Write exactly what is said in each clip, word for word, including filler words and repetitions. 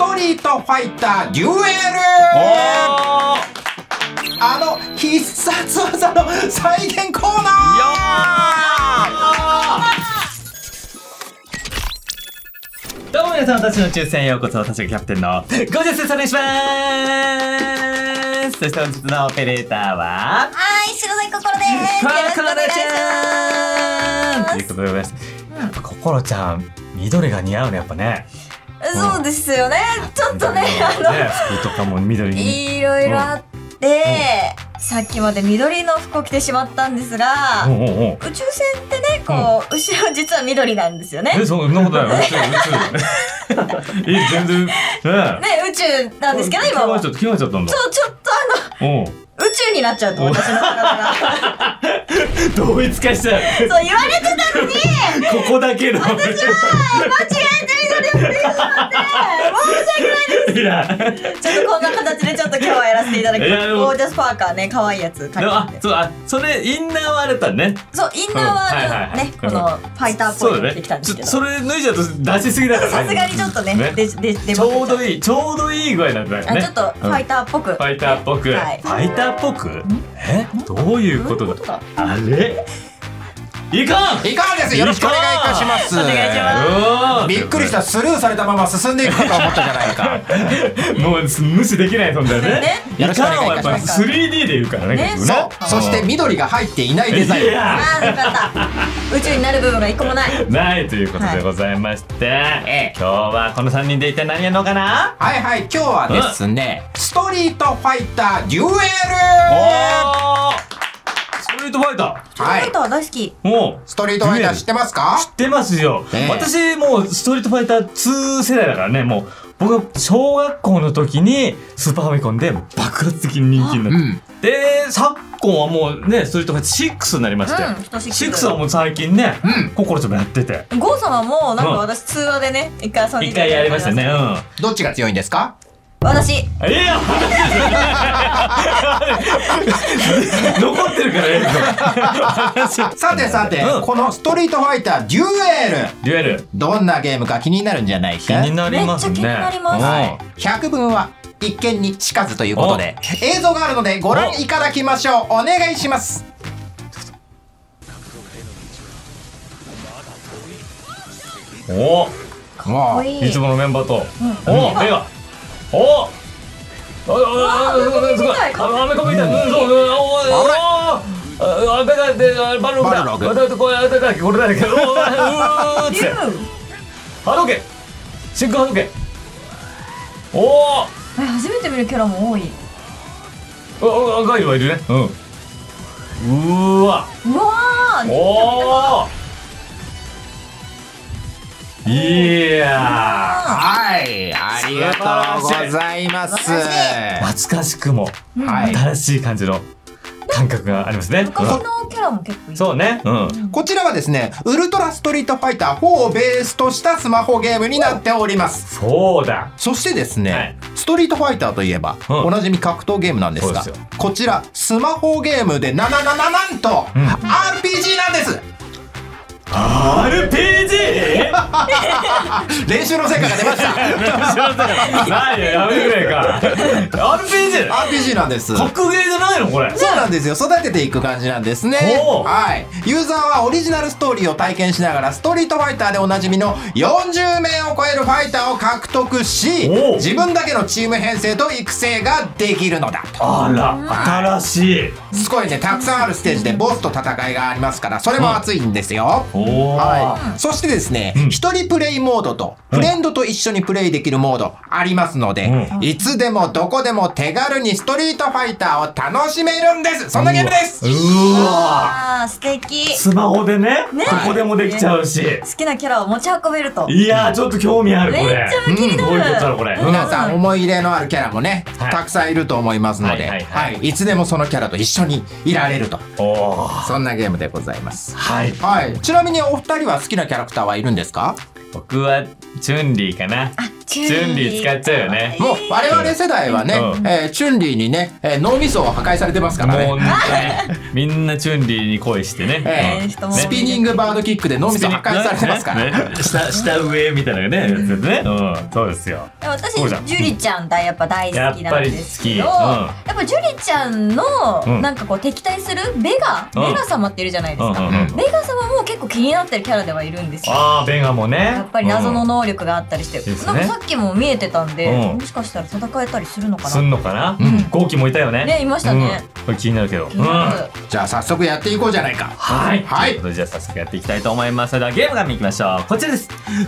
トリートファイターデュエル。あの必殺技の再現コーナー。どうも皆さん、私の抽選へようこそ。私がキャプテンのゴージャスです。お願いします。そして本日のオペレーターははい、白崎心です。 コよろしくお願いしコロちゃんということでございます。やっぱココロちゃん、緑が似合うね、やっぱね。 そうですよね。ちょっとね、あの、 ね、服とかも緑に。 いろいろあって、さっきまで緑の服を着てしまったんですが、宇宙船ってね、こう、後ろ実は緑なんですよね。 え、そんなことない。宇宙、宇宙。え、全然。ね、 宇宙なんですけど、今は。 ちょっと決まっちゃったんだ。 そう、ちょっとあの、宇宙になっちゃうと、私の体が。 同一化しちゃう。 そう、言われてたのに、 ここだけの。 私は、間違えて緑を着てしまって、申し訳ないです。ちょっとこんな形でちょっと今日はやらせていただきます。ゴージャスパーカーね、可愛いやつ買って。 そう、あ、それインナーはあれだね。 そう、インナーはね、このファイターっぽいのできたんですけど。 それ脱いじゃうと出しすぎだから。 さすがにちょっとね、でででちょうどいい、ちょうどいい具合なんだよね。 ちょっとファイターっぽく。 ファイターっぽく。ファイターっぽく？え？どういうことだ？あれ？いかん！ いかんです。よろしくお願いいたします。 お願いします。 びっくりした。スルーされたまま進んでいくかと思ったじゃないか。 もう無視できないそんだよね。いかんはやっぱ スリーディー で言うからね。 そう。そして緑が入っていないデザイン。 ああ、よかった。宇宙になる部分が一個もない。 ないということでございまして、今日はこのさんにんで一体何やるのかな？ はいはい、今日はですね、ストリートファイターデュエル。 ストリートファイター。 ストリートファイター大好き。 もうストリートファイター知ってますか？ 知ってますよ。私もうストリートファイターツー世代だからね。もう僕は小学校の時にスーパーファミコンで爆発的に人気になって、で昨今はもうねストリートファイターシックスになりまして、シックスはもう最近ねココロちゃんもやってて、 ゴー様もなんか私通話でね一回遊んで一回やりましたね。うん。 どっちが強いんですか？ 私。 いや残ってるからね。 さてさて、このストリートファイターデュエル、 デュエルどんなゲームか気になるんじゃないか？ 気になりますね。 めっちゃ気になります。 百聞は一見にしかずということで、映像があるのでご覧いただきましょう。お願いします。 おお、 いつものメンバーと、お、目が。おお。ああ、すごい。アメコミみたい。そう、おお。ああ、だからでバルログだ。バルログ。これだからこれだけど。うーって。波動拳。真空波動拳。おお。 え、初めて見るキャラも多い。 あ、赤いはいるね。うん。うわ。 うわ。 おお。いやはい、ありがとうございます。 懐かしくも新しい感じの感覚がありますね。 昔のキャラも結構いい。 そうね。 こちらはですね、ウルトラストリートファイターフォーをベースとしたスマホゲームになっております。 そうだ。 そしてですね、ストリートファイターといえばおなじみ格闘ゲームなんですが、こちらスマホゲームでなななななんと アールピージー なんです。 アールピージー練習の成果が出ました。 練習の成果ないよ、やめてくれか。アールピージーアールピージー なんです。 格ゲーじゃないのこれ？ そうなんですよ。育てていく感じなんですね。はい。ユーザーはオリジナルストーリーを体験しながらストリートファイターでおなじみのよんじゅうめいを超えるファイターを獲得し、自分だけのチーム編成と育成ができるのだ。 あら、新しい。 すごいね、たくさんあるステージでボスと戦いがありますから、それも熱いんですよ。はい。そしてですね、一人プレイモードとフレンドと一緒にプレイできるモードありますので、いつでもどこでも手軽にストリートファイターを楽しめるんです。そんなゲームです。 うわ、 素敵。 スマホでね、どこでもできちゃうし、 好きなキャラを持ち運べると。 いやー、ちょっと興味あるこれ。 めっちゃ気になる。 どういうことだろうこれ。 皆さん思い入れのあるキャラもね、たくさんいると思いますので、はい、いつでもそのキャラと一緒にいられると。そんなゲームでございます。 はい。 ちなみにお二人は好きなキャラクターはいるんですか？ 僕はチュンリーかな。 あ、 チュンリー使っちゃうよね。 もう我々世代はね、 うんえーチュンリーにね、えー脳みそを破壊されてますからね。 もうね、みんなチュンリーに恋してね。 えうんースピニングバードキックで脳みそ破壊されてますから。 ねね下下上みたいなねやつですね。うん、そうですよ。 私そうじゃんジュリちゃんだやっぱ大好きなんですけど、 やっぱり好きうんやっぱジュリちゃんのうんなんかこう敵対するベガ、 うんベガ様っているじゃないですか、 うんうんうんベガ様も結構気になってるキャラではいるんですよ。 ああ、ベガもね。 やっぱり謎のうん能力があったりして、 ですねなんかさっきも見えてたんで、 うんもしかしたら戦えたりするのかすんな。 のかな。 うんゴーキもいたよね。 ねいましたね。 うんこれ気になるけど。 気になる。 じゃあ早速やっていこうじゃないか。 はい。 はいということでじゃあ早速やっていきたいと思います。それではゲーム画面いきましょう。こちらです。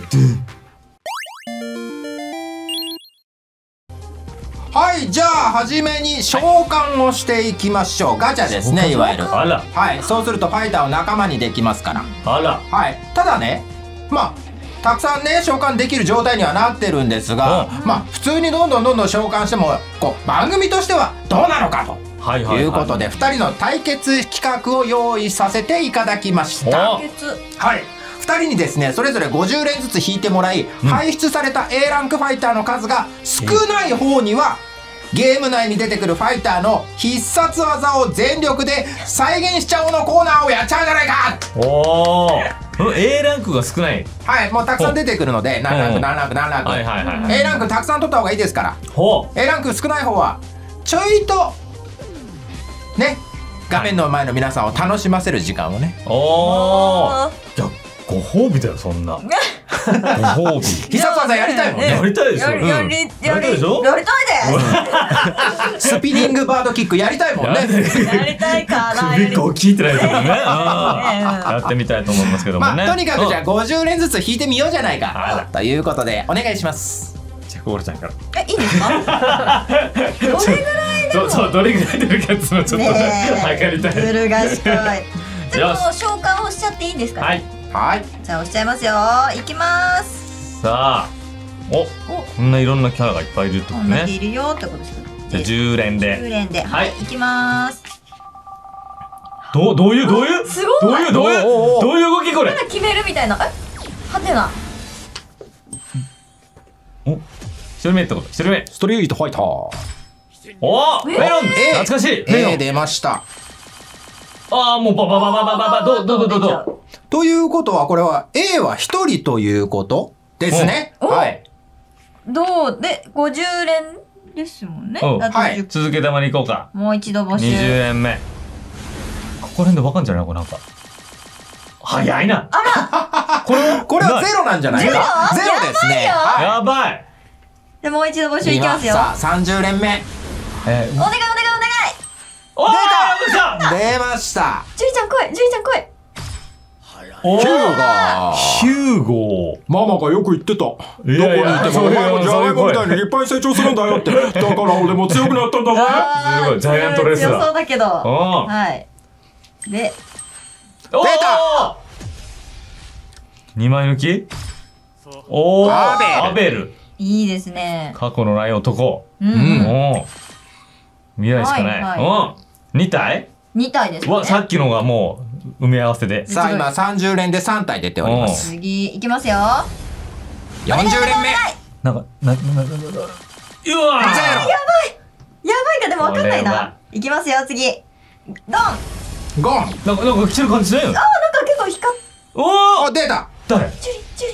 はい、じゃあ初めに召喚をしていきましょう。ガチャですね、いわゆる。 あら、 はい、そうするとファイターを仲間にできますから。 あら。 はい、ただね、まあたくさんね召喚できる状態にはなってるんですが、 うまあ普通にどんどんどんどん召喚してもこう番組としてはどうなのかと。 はいはいはい。 いうことでふたりの対決企画を用意させていただきました。 お対決はい、ふたりにですねそれぞれごじゅう連ずつ引いてもらい、排出された エー ランクファイターの数が少ない方にはゲーム内に出てくるファイターの必殺技を全力で再現しちゃおうのコーナーをやっちゃうじゃないか。 おお。うん エー ランクが少ない。 はい、もうたくさん出てくるので何ランク何ランク何ランク、 はいはいはいはいエー ランクたくさん取った方がいいですから。 ほエー ランク少ない方はちょいとね画面の前の皆さんを楽しませる時間をね、 う。おお。 あいや、ご褒美だよそんな。ご褒美。 必殺技やりたいもんね。 やりたいでしょ。 やりやりうんやりやりたいでしょ。 やりたいですスピニングバードキックやりたいもんね。 やりたいからやり首こう聞いてないですもんね。 ねあーやってみたいと思いますけどもね。 まあとにかくじゃあうんごじゅう連ずつ引いてみようじゃないあらかということでお願いします。 じゃあコールちゃんから。 えいいですかどれぐらいでもそうそう、どれぐらい出るかっていうのをちょっとねね測りたい。 ずる賢いでもよし召喚をしちゃっていいんですかね、 はい。 はい。 じゃあ押しちゃいますよいきますさあ、お、 おこんないろんなキャラがいっぱいいるってことこんだけいね。 るよってことですじゃあじゅう連じゅうで。 連でははいいいきますどうどういうどういうすごいどういうどういうおうおうおうどういう動きこれま。だ決めるみたいなえはてなお、一人目ってこと。一人目。 ストリートファイター。 おー、 えメロン。 え懐かしい。メロ A ン。 出ました。 ああ、もうバババババババどうどうどうどう。 ということはこれは A は一人ということですね。 おはい。 どうでごじゅう連ですもんねうんあとはいじゅう続けたまに行こうか。 もう一度募集にじゅう連目。ここら辺でわかんじゃないこれなんか。早いな。これはこれはゼロなんじゃないか。ゼロですね。 やはやばい。 でもう一度募集い。 いきますよさあさんじゅう連目えお願いお願いお願いおー、出た。 出ました。 ジュリちゃん来いジュリちゃん来いおヒューーガー。 ヒューゴー。 ママがよく言ってた。どこにいていやいやもお前もジャガイモみたいにいっぱい成長するんだよって。だから俺も強くなったんだぜ。 あーすごいジャイアントレスラー強そうだけどおー。 はいで出た二枚抜きおーアベルアベルいいですね過去のない男うん、 うんおー未来しかない、 はいはうん二体に体ですねわさっきのがもう埋め合わせでさあ今さんじゅう連でさん体出ております。 次いきますよよんじゅう連目。 なんかなななななうわーゼロ。 やばいかでもわかんないこれはないきますよ次ドンあゴン。 なんかなんか来てる感じしないよなんか結構光っおおあ出た。 誰ジュリジュリ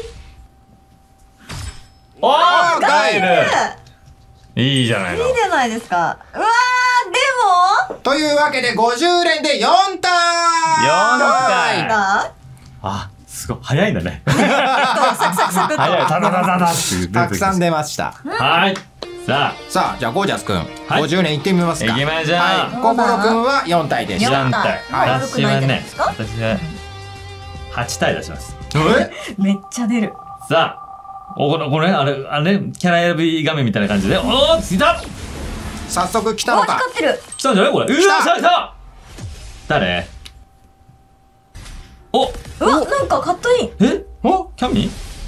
おーあーガイルいいいじゃないのいじゃないですかうわーでもというわけでごじゅう連でよん体。 よん体があすごい早いんだねサクサクサクっと早いタタタタタってたくさん出ました。 はいささあじゃあゴージャスくん、 はいごじゅう連いってみますか。 行きましょうはい。心くんはよん体であした。 四体はい悪くないんじゃないですか私ははち体出しますえ？ めっちゃ出るさあおこのこれあれあれキャラ選び画面みたいな感じでおお来た早速来たおのか。 光ってる来たんじゃないこれうわ来た来た来た誰おうわなんかカットインえおキャミ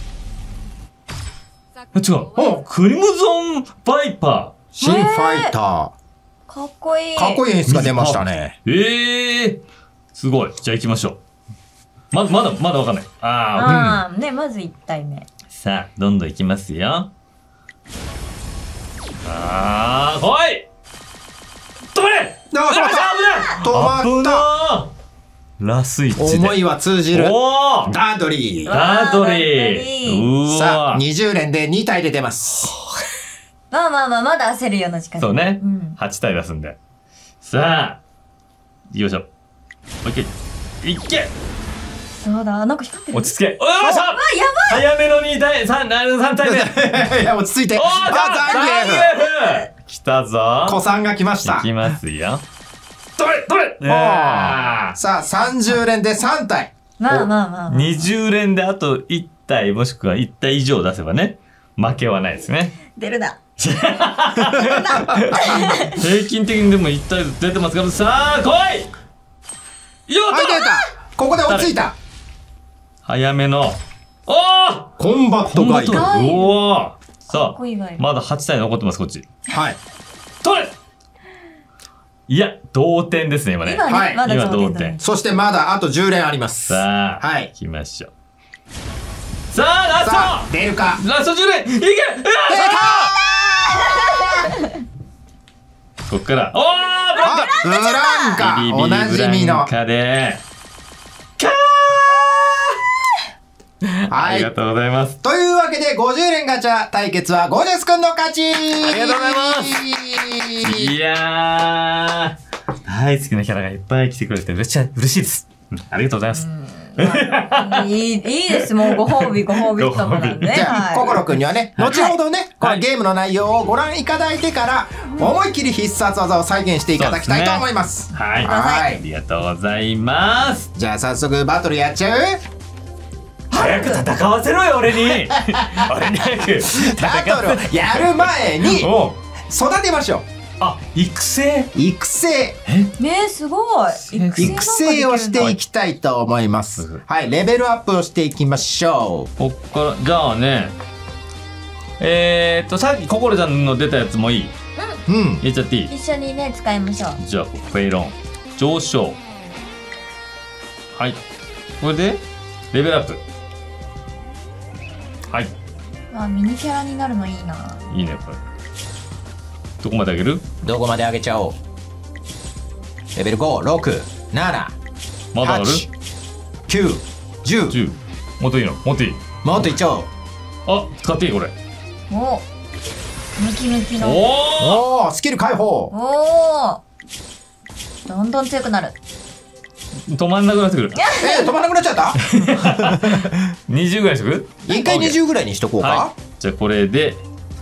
え違うおクリムゾンバイパ新ファイタかっこいいー。かっこいい演出が出ましたね。 ーええー、すごいじゃあ行きましょうままだまだわかんないああああねまずいち体目さあどんどん行きますよあー来い止まれあ止まった止まったたラスイッチで思いは通じるおーダードリー。 ダートリーうさあわにじゅう連でに体出てます。 まあまあまあ、まだ焦るような時間。 そうね、 うんはち体出すんでさあよいしょもう一回いっけそうだ、なんか光ってる。 落ち着けよいしょあ、や早めのに体さんさん体目いや落ち着いて。 おーあザンギエフ。 ザンギエフ来たぞ子さんが来ましたい。きますよ止め止めあさあさんじゅう連でさん体。 ばい。まあまあまあ。 にじゅう連であといち体もしくはいち体以上出せばね負けはないですね出るな。 平均的にでもいち体出てますからさあ来いよっはい出た。ここで落ち着いた。 早めのおーコンバットガイド。 ガイドおおさっこいいガイドあまだはち体残ってますこっちはい。 取れいや同点ですね今ね今ね、 はいまだ今同点同点そしてまだあとじゅう連あります。 さあ、 はい行きましょうさあラストさあ出るか。 ラストじゅう連いけうわ出こっからおーブランあブランカ。 ビリビリおなブラじみのン。カでキャーはありがい。 とうございますというわけでごじゅう連ガチャ対決はゴジェスくんの勝ち。ありがとうございますいやー大好きなキャラがいっぱい来てくれてめっちゃ嬉しいですうんありがとうございますいい、いいです。もうご褒美、ご褒美ってとこなんでね。 じゃあ、 はい心くんにはね、後ほどね、こはいのゲームの内容をご覧いただいてから、思いっきり必殺技を再現していただきたいと思います。 はいはいありがとうございますじゃあ、早速バトルやっちゃう？ 早く戦わせろよ俺に俺に早くバトルをやる前におう育てましょう。 あ育成育成。 ね、すごい。 育成をしていきたいと思います。はい、レベルアップをしていきましょう。 こっからじゃあねえーっとさっき心ちゃんの出たやつもいいうん。 入れちゃっていい一緒にね、使いましょう。 じゃあフェイロン上昇はいこれでレベルアップはいあ、ミニキャラになるのいいな。 いいねこれどこまで上げるどこまで上げちゃおう。レベルご、ろく、なな、 まだあるはち、きゅう、じゅう。 じゅうもっといいのもっといいもっといっちゃおう。 あ使っていいこれお、ムキムキの。 おおおー、スキル解放。 おー。どんどん強くなる。 止まんなくなってくるえー、止まらなくなっちゃったにじゅうぐらいにしとく一回にじゅうぐらいにしとこうか。 はいじゃあこれで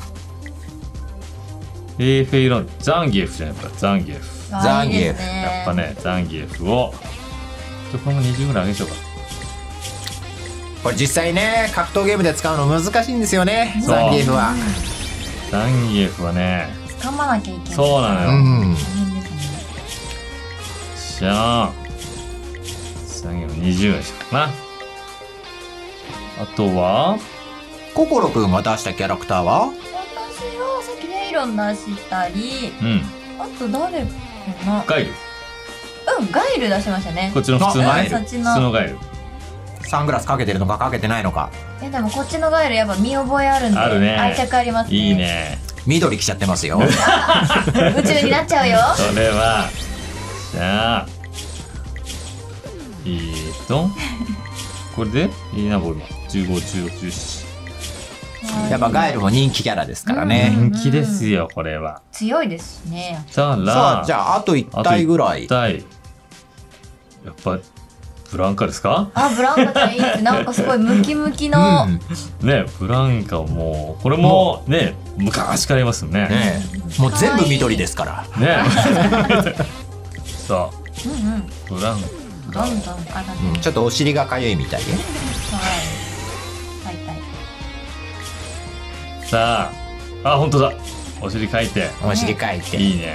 えー、フェイロンザンギエフじゃないやっぱザンギエフザンギエフあいいですねやっぱねザンギエフをちょこれもにじゅうぐらい上げちゃおうかこれ実際ね、格闘ゲームで使うの難しいんですよね。 そうザンギエフは。 ザンギエフはね掴まなきゃいけない。 そうなのよ、 うん。 大変ですね。 じゃあザンギエフにじゅうぐらいしようかなあとは心くんが出したキャラクターは私はさっきネイロン出したり、 うんあと誰かな。 ガイルうん、ガイル出しましたね。 こっちの普通のあガイル普そっちの通のガイルサングラスかけてるのかかけてないのか。 え、でもこっちのガイルやっぱ見覚えあるんで、 あるね愛着ありますね。 いい。ね緑着ちゃってますよ。 宇宙になっちゃうよ。 それはじゃあえーとこれでいいなボールじゅうご、じゅうろく、じゅうななやっぱガエルも人気キャラですからね。 うん人気ですよこれは強いですね。 さあらさあ、じゃああといち体ぐらい。 対やっぱブランカですかあ、ブランカちゃんいいです。なんかすごいムキムキの。 うん。 ねブランカもこれもね昔からいますよねねえもう全部緑ですから。 ねさあうんうん。 ブランどんどん上がってうん、ちょっとお尻がかゆいみたいで。 はい。はいはい。 さああ本当だお尻書いてお尻かいて。 いいね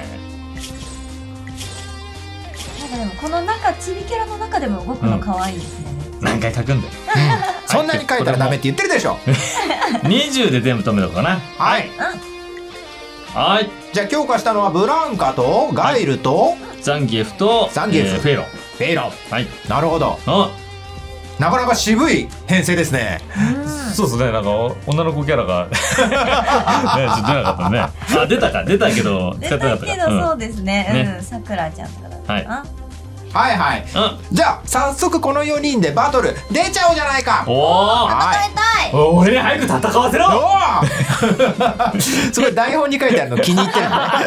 なんかでもこの中チビキャラの中でも動くの可愛いですね。 何回書くんだよそんなに書いたらダメって言ってるでしょ。 にじゅうで全部止めとこうかなはい。 はいじゃあ強化したのはブランカとガイルとザンギエフとザンギエフえーフェイロンフェイロン。 はいなるほど。 あなかなか渋い編成ですね。 そうですね、なんか女の子キャラがね、ちょっと出なかったね。あ、出たか、出たけど使ってなかったか。 けどそうですね。うん、さくらちゃんとかだったかな。 はいはい。じゃあ早速このよにんでバトル出ちゃおうじゃないか。 おお。 戦いたい。 俺に早く戦わせろ。 すごい台本に書いてあるの気に入って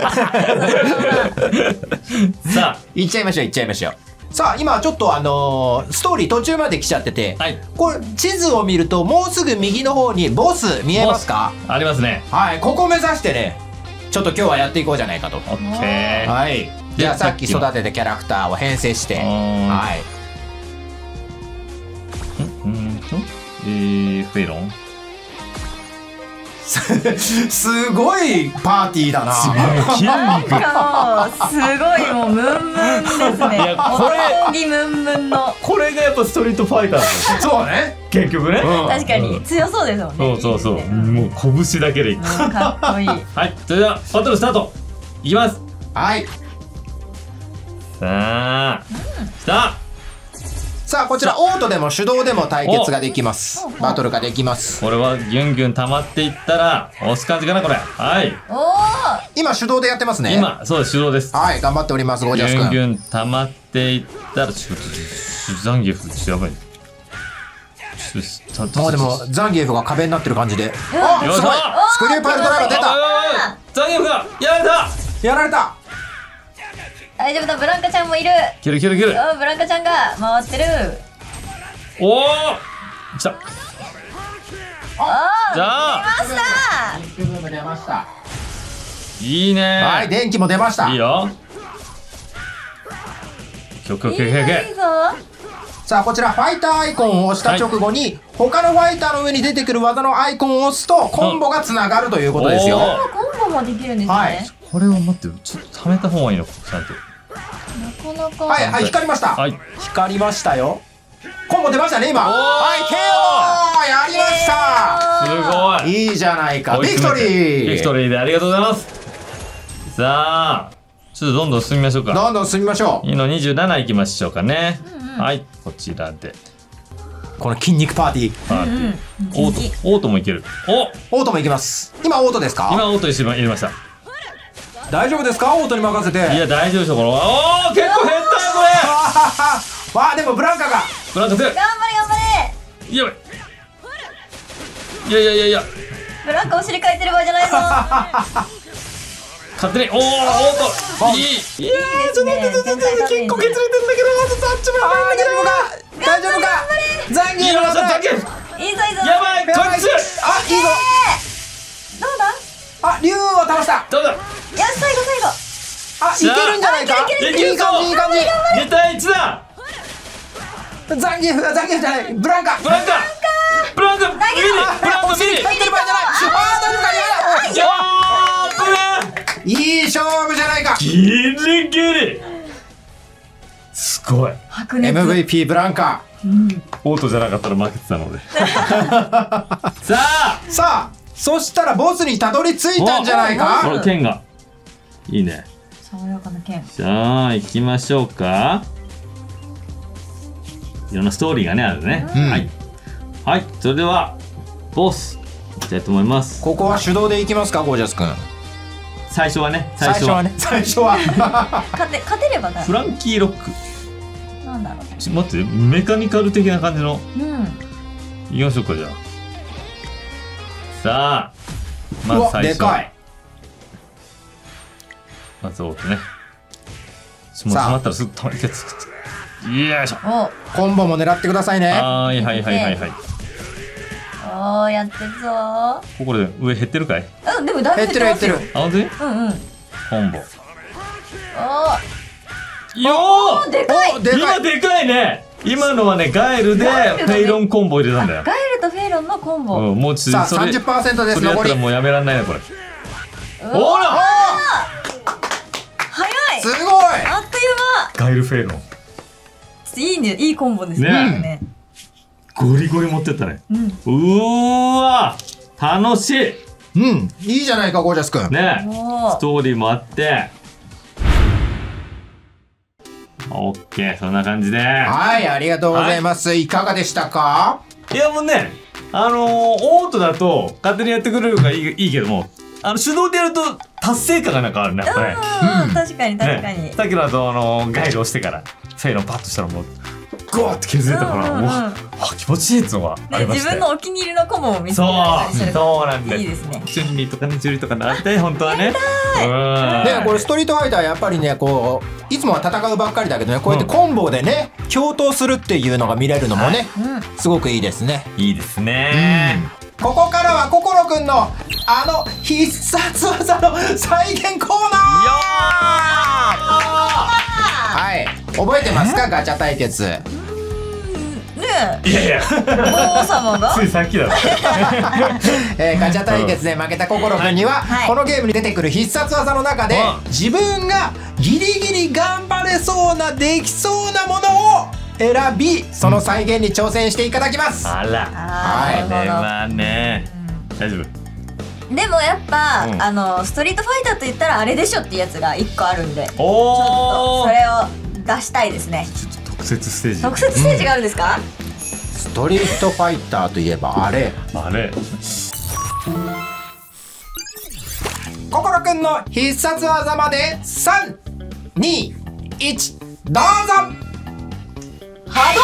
るの。さあ行っちゃいましょう行っちゃいましょう。さあ今ちょっとあのー、ストーリー途中まで来ちゃってて、はい、これ地図を見るともうすぐ右の方にボス見えますか？ ありますね。 はい、ここ目指してねちょっと今日はやっていこうじゃないかと。オッケー。 はい。じゃあさっき育てたキャラクターを編成して、はい。 うんと、えー、フェロン。 すごいパーティーだな。 筋肉。 すごいもうムンムンですね。いやこれムンムンの。 これがやっぱストリートファイターです。 そうね。 結局ね。 確かに強そうですもんね。 そうそうそう。もう拳だけでいく。 かっこいい。 はい。それではバトルスタート。いきます。 はい。 さあ。スタート。 さあこちらオートでも手動でも対決ができます。バトルができます。 これはギュンギュン溜まっていったら押す感じかなこれ。はい。 おお。 今手動でやってますね。 今そうです手動です。 はい頑張っておりますゴージャス君。 ギュンギュン溜まっていったらちょっとザンギエフちょっとやばい。 もうでもザンギエフが壁になってる感じで。あすごい。スクリューパイルドライバー出た。 ザンギエフがやられた。 やられた。 大丈夫だブランカちゃんもいる。 キルキルキル。 ブランカちゃんが回ってる。 おお。来た。 あじゃあ。 出ました。 いいね。 はい電気も出ました。 いいよ。曲曲曲曲。 さあこちらファイターアイコンを押した直後に、はい、他のファイターの上に出てくる技のアイコンを押すとコンボがつながるということですよ。 コンボもできるんですね。はい、 これを待ってちょっと貯めた方がいいのかちゃんと。 なかなか。 はいはい光りました。はい、光りましたよ。コンボ出ましたね今。はい ケーオー やりました。 すごい。 いいじゃないか。ビクトリー。 ビクトリーでありがとうございます。さあちょっとどんどん進みましょうか。 どんどん進みましょう。 いいのにじゅうなないきましょうかね。はいこちらでこの筋肉パーティー。 パーティー。オートオートもいける。 おオートもいけます。今オートですか？ 今オート一番入れました。 大丈夫ですか？オートに任せて。いや大丈夫でしょこの。おお結構減ったよこれ。 わあでもブランカが。 ブランカ強い。 頑張れ頑張れ。 やばい。いやいやいやいや。 ブランカお尻かいてる場合じゃないぞ。 勝手におおオートいい。いやちょっと待ってちょっと待って結構削れてんだけどちょっとあっちも大丈夫か大丈夫か。ザンギエフザンギエフ。 いいぞいいぞ。 やばいこいつ。 あいいぞ。 どうだ。 あ竜を倒した。 どうだ。 いや最後最後。 あいけるんじゃないか。 いけるぞ。いい感じいい感じ。に対いちだ。 ザンギエフザンギエフじゃないブランカブランカブランカミリブランカミリ。 入ってる場合じゃない。あー大丈夫か。 やーいい勝負じゃないか。 ギリギリ。すごい。 エムブイピー ブランカ。 オートじゃなかったら負けてたので。さあさあそしたらボスにたどり着いたんじゃないか。 この剣がいいね。 爽やかな剣。 じゃあ行きましょうか。いろんなストーリーがねあるね。はいはいそれではボスいきたいと思います。 ここは手動でいきますかゴージャス君。 最初はね最初はね最初は勝て勝てればだ。 フランキーロック。 なんだろう。 ちょ待ってメカニカル的な感じの。 うん。 いきましょうかじゃあ。さあまず最初。でかい。まずオートね。もうしまったらすぐ止まりつく。よいしょ。 コンボも狙ってくださいね。 はいはいはいはいはい。 おーやってるぞ。 ここで上減ってるかい？ うんでもだいぶ減ってる減ってる。 あ本当に？ うんうん。 コンボ。 およーでかい。 今でかいね。今のはねガエルでフェイロンコンボ入れたんだよ。 ガエルとフェイロンのコンボ。 うんもうちさあ さんじゅっパーセント です。 それやったらもうやめらんないねこれ。 ほら。 早い。すごい。 あっという間。ガエルフェイロン。 いいねいいコンボですね。 ゴリゴリ持ってったね。うわ楽しい。 うんいいじゃないかゴージャス君。 ねストーリーもあって。 オッケー、そんな感じで。 はい、ありがとうございます。いかがでしたか？ いやもうね、あのー、オートだと勝手にやってくれるからいい、いいけども、あの手動でやると達成感がなんかあるね、やっぱね。 うん、確かに確かに、 ね、さっきのあとあのー、ガイドをしてからフェイロンパッとしたらもうゴーって削れたから、うわ、あ、気持ちいいってのがありまして、 自分のお気に入りのコモを見つけられたりする。 そうなんだよ。 いいですね。 チュンリーとかね、ジュリとかなりたい、本当はね。 ね、これストリートファイターやっぱりね、こういつもは戦うばっかりだけどね、こうやってコンボでね、共闘するっていうのが見れるのもね、すごくいいですね。 いいですね。 ここからは心くんのあの必殺技の再現コーナー。はい、覚えてますか、ガチャ対決。 ねえ、いやいや、 王様がついさっきだろ。 えー、ガチャ対決で負けた心くんには、 はい、 このゲームに出てくる必殺技の中で、自分がギリギリ頑張れそうなできそうなものを選び、その再現に挑戦していただきます。 あら、 はい、 これはね、大丈夫。 でもやっぱ、 うん、 あのストリートファイターと言ったらあれでしょっていうやつがいっこあるんで、ちょっおとそれを出したいですね。 特設ステージ。 特設ステージがあるんですか？ うん、ストリートファイターといえばあれあれ、 心くんの必殺技までさん、に、いち、どうぞ。 波動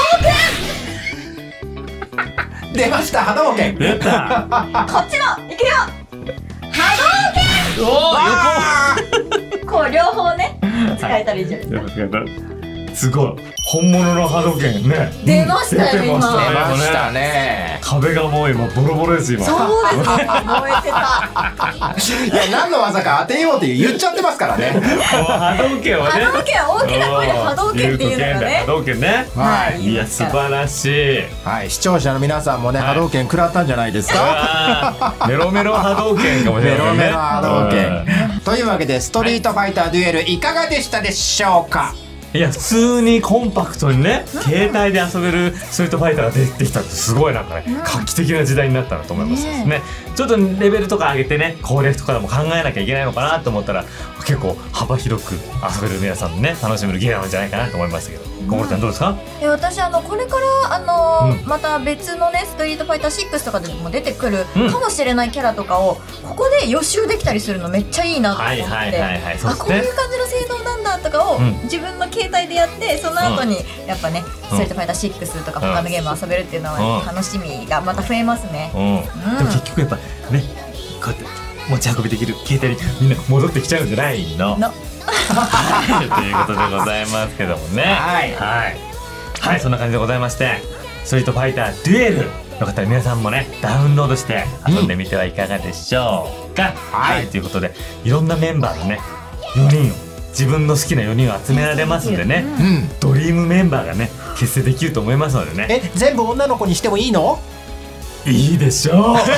拳出ました、波動拳。 出た。 こっちもいくよ。波動拳。 おこう両方ね使えたらいいじゃないですか。 すごい、本物の波動拳ね。 出ましたよ、今。 出ましたね。 壁がもう今ボロボロです、今。 そうですね、燃えてた。 いや、何の技か当てようって言っちゃってますからね。 波動拳はね、 波動拳は大きな声で波動拳っていうのがね。 波動拳ね。 はい、 いや、素晴らしい。 はい、視聴者の皆さんもね、波動拳食らったんじゃないですか。 メロメロ波動拳かもしれないね。 メロメロ波動拳。というわけで、ストリートファイターデュエルいかがでしたでしょうか。 いや、普通にコンパクトにね、携帯で遊べるストリートファイターが出てきたってすごいなんかね、画期的な時代になったなと思いますね。ちょっとレベルとか上げてね、攻略とかでも考えなきゃいけないのかなと思ったら、結構幅広く遊べる皆さんのね、楽しめるゲームなんじゃないかなと思いましたけど、小室ちゃんどうですか？ え、私あのこれからあのーうん、 また別のねストリートファイターシックスとかでも出てくるうんかもしれないキャラとかをここで予習できたりするのめっちゃいいなと思って、 はいはいはいはい、そうあ、 ですねこういう。感じの性能なんだとかをうん自分の携帯でやって、その後にやっぱねストリートファイターシックスとか他のゲームを遊べるっていうのはうん楽しみがまた増えますね。 うん。でも結局やっぱね、こうやって持ち運びできる携帯にみんな戻ってきちゃうんじゃないの？ のはい、ということでございますけどもね。 はいはいはい、そんな感じでございまして、ストリートファイターデュエルよかったら皆さんもねダウンロードして遊んでみてはいかがでしょうか。 はいはい、ということでいろんなメンバーのねよにんを、自分の好きなよにんを集められますんでね、 うん、 ドリームメンバーがね結成できると思いますのでね。 え、全部女の子にしてもいいの？ いいでしょう。今日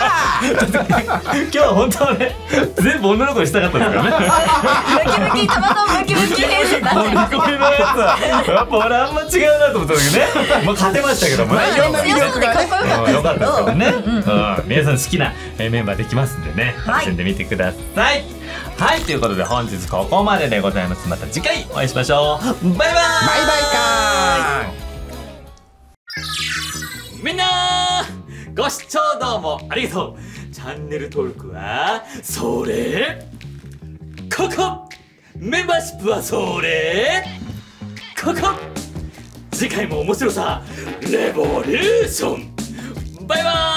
は本当はね全部女の子にしたかったんですからね。 ムキムキたまたまムキムキ編成だ乗り込みのやつはやっぱ俺あんま違うなと思ったんだけどね。まあ勝てましたけどもね。 いろんな魅力がね。 うん、よかったですけどね。うん、皆さん好きなメンバーできますんでね、楽しんでみてください。はい、ということで本日ここまででございます。また次回お会いしましょう。バイバイ。 バイバイかー。みんなご視聴どうもありがとう。チャンネル登録はそれここ、メンバーシップはそれここ。次回も面白さレボリューション。バイバーイ。